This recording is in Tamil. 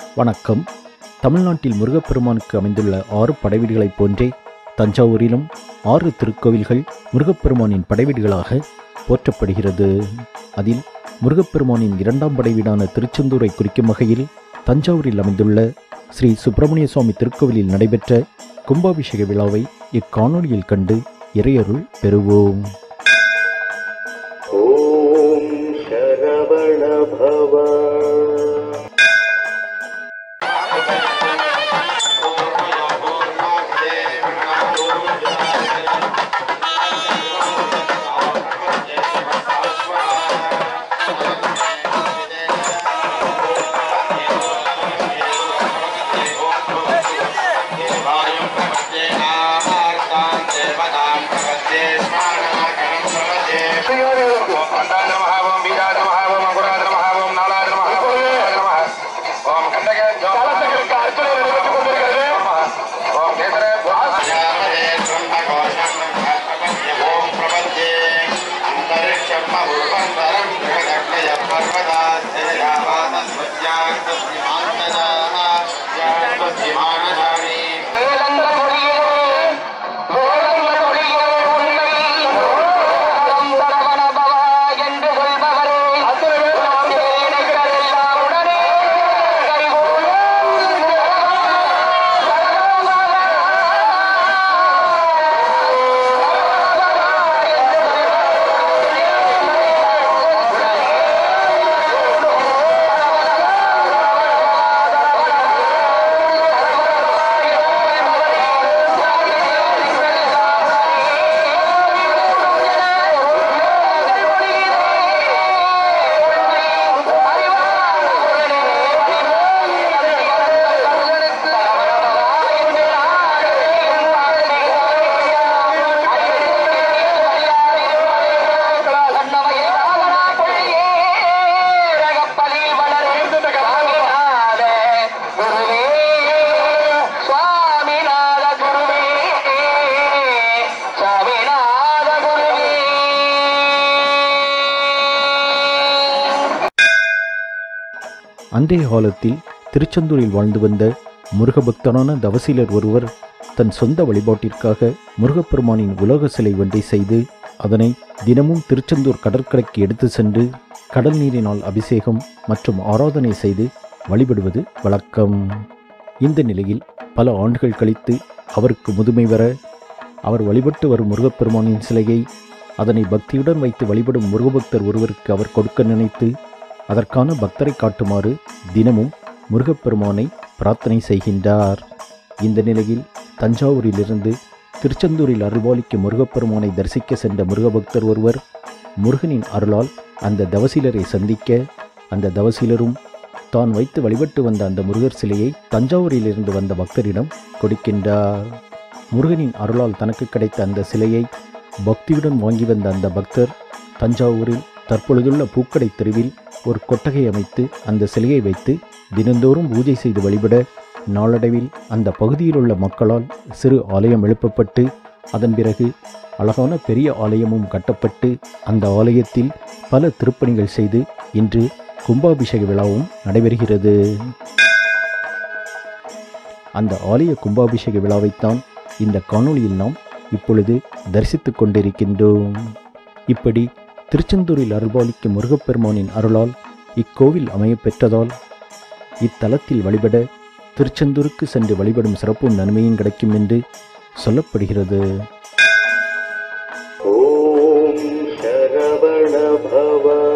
வணக்கம். தமிழ்நாட்டில் முருகப்பெருமானுக்கு அமைந்துள்ள 6 படைவீடுகளைப் போன்றே தஞ்சாவூரிலும் 6 திருக்கோவில்கள் முருகப்பெருமானின் படைவீடுகளாக போற்றப்படுகிறது. அதில் முருகப்பெருமானின் 2ஆம் படைவீடான திருச்செந்தூரை குறிக்கும் வகையில் தஞ்சாவூரில் அமைந்துள்ள ஸ்ரீ சுப்பிரமணிய சுவாமி திருக்கோவிலில் நடைபெற்ற கும்பாபிஷேக விழாவை இக்காணொலியில் கண்டு இறையருள் பெறுவோம். ஓம் சரவண பவ. அன்றைய காலத்தில் திருச்செந்தூரில் வாழ்ந்து வந்த முருகபக்தரான தவசீலர் ஒருவர் தன் சொந்த வழிபாட்டிற்காக முருகப்பெருமானின் உலோக சிலை ஒன்றை செய்து அதனை தினமும் திருச்செந்தூர் கடற்கரைக்கு எடுத்து சென்று கடல் நீரினால் அபிஷேகம் மற்றும் ஆராதனை செய்து வழிபடுவது வழக்கம். இந்த நிலையில் பல ஆண்டுகள் கழித்து அவருக்கு முதுமை வர அவர் வழிபட்டு வரும் முருகப்பெருமானின் சிலையை அதனை பக்தியுடன் வைத்து வழிபடும் முருகபக்தர் ஒருவருக்கு அவர் கொடுக்க நினைத்து அதற்கான பக்தரை காட்டுமாறு தினமும் முருகப்பெருமானை பிரார்த்தனை செய்கின்றார். இந்த நிலையில் தஞ்சாவூரிலிருந்து திருச்செந்தூரில் அருள்பாலிக்கும் முருகப்பெருமானை தரிசிக்க சென்ற முருகபக்தர் ஒருவர் முருகனின் அருளால் அந்த தவசீலரை சந்திக்க அந்த தவசீலரும் தான் வைத்து வழிபட்டு வந்த அந்த முருகர் சிலையை தஞ்சாவூரிலிருந்து வந்த பக்தரிடம் கொடுக்கின்றார். முருகனின் அருளால் தனக்கு கிடைத்த அந்த சிலையை பக்தியுடன் வாங்கி வந்த அந்த பக்தர் தஞ்சாவூரில் தற்பொழுதுள்ள பூக்கடை தெருவில் ஒரு கொட்டகை அமைத்து அந்த சிலையை வைத்து தினந்தோறும் பூஜை செய்து வழிபட நாளடைவில் அந்த பகுதியில் உள்ள மக்களால் சிறு ஆலயம் எழுப்பப்பட்டு அதன் பிறகு அழகான பெரிய ஆலயமும் கட்டப்பட்டு அந்த ஆலயத்தில் பல திருப்பணிகள் செய்து இன்று கும்பாபிஷேக விழாவும் நடைபெறுகிறது. அந்த ஆலய கும்பாபிஷேக விழாவைத்தான் இந்த காணொளியில் நாம் இப்பொழுது தரிசித்து கொண்டிருக்கின்றோம். இப்படி திருச்செந்தூரில் அருள்பாலிக்கும் முருகப்பெருமானின் அருளால் இக்கோவில் அமைய பெற்றதால் இத்தலத்தில் வழிபட திருச்செந்தூருக்கு சென்று வழிபடும் சிறப்பும் நன்மையும் கிடைக்கும் என்று சொல்லப்படுகிறது. ஓம் சரவண பவ.